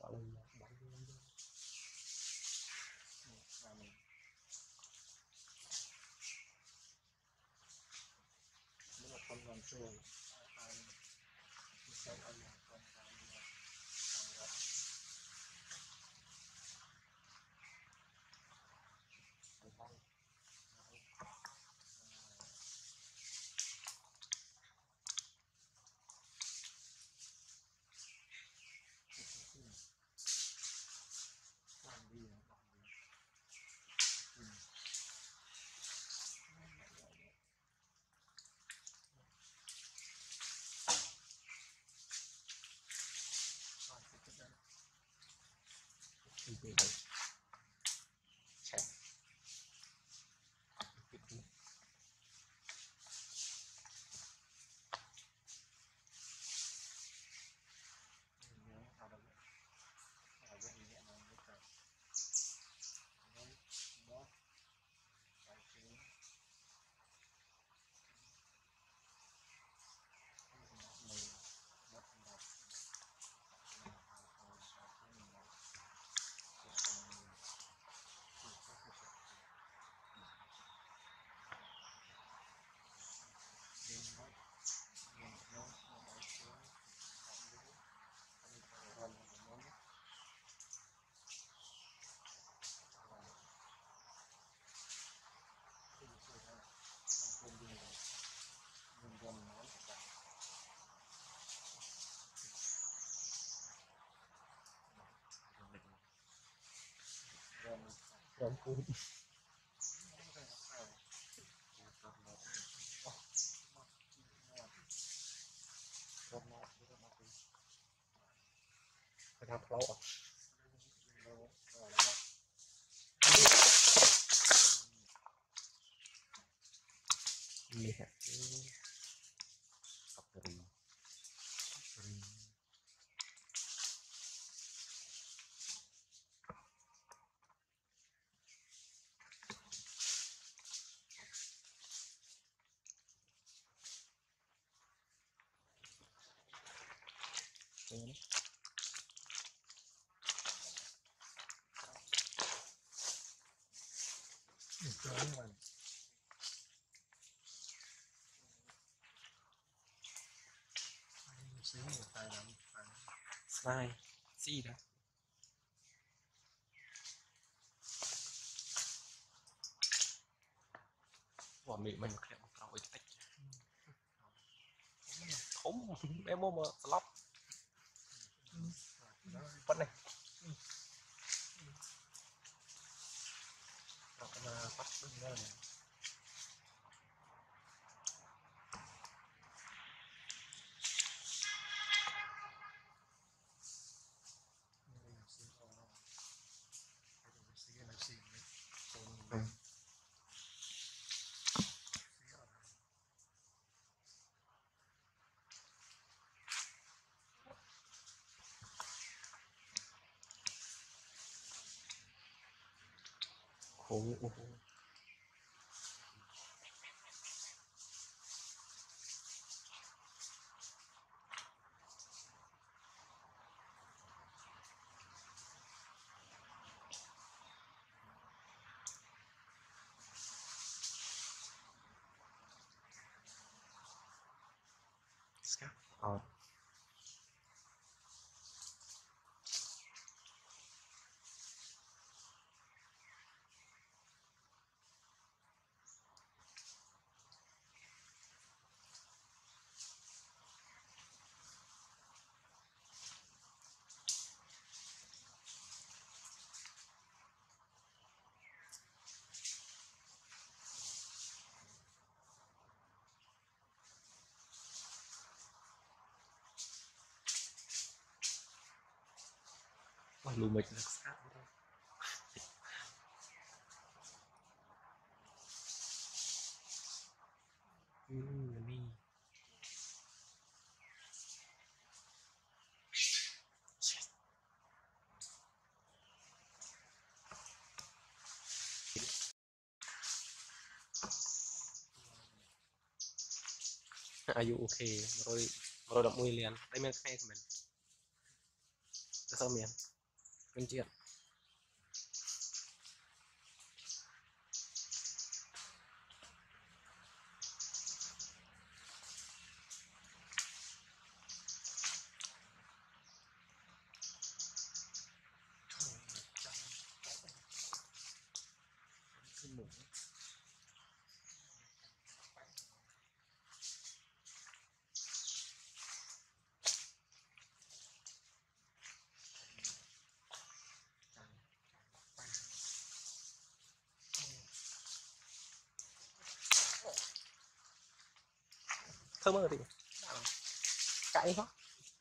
có lên bắn nó không làm rồi sẽ ăn con rong cua phải đào lâu à lihat kapuri ini sai gì đó quả mì mình kẹp vào cái tách không em mua mà lóc vẫn này bắt đừng lên khổ lùi mịch là sát điอายุโอเค110 liền đây mình phe của mình sao miền bên chuyện thơ mơ thì cãi quá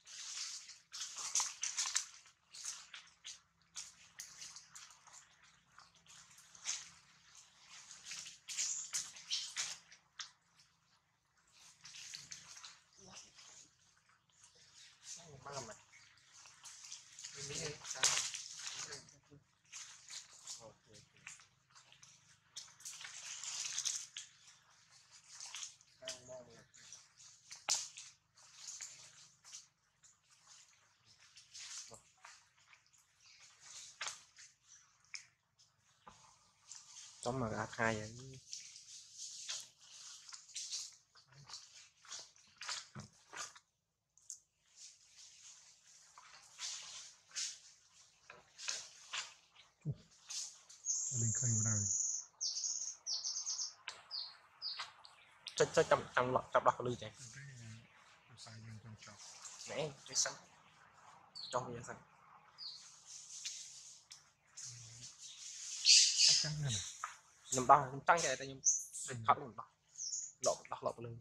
trong mà gạt hai vậy mình khơi vào đời cho trong lọt trong đọc lưu chạy sai dân trong trọ nè cái xanh trong cái xanh trắng này nhầm đo trắng cái tay nhầm khóc nhầm đọc lọt lưu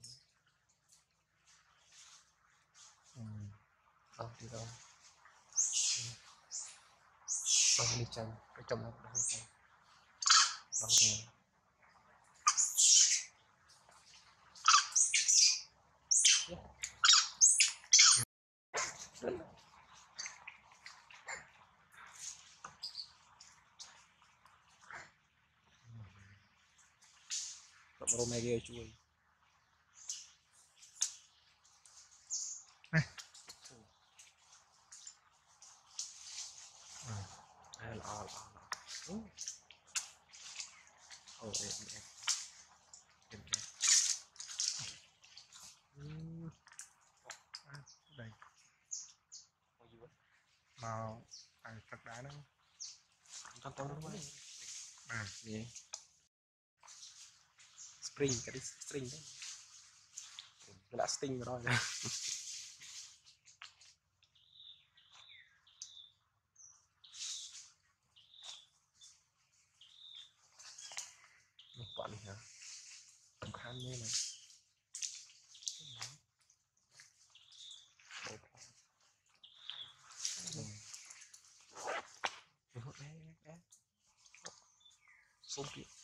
thì đâu đâu đi chân cái trong đó đâu đi đâu đi Romeo chui lọ ôi em đây màu thật đá đó con tao đúng à gì spring cái string đấy đã sting rồi nè một quản hả tầm khăn như này xôm kia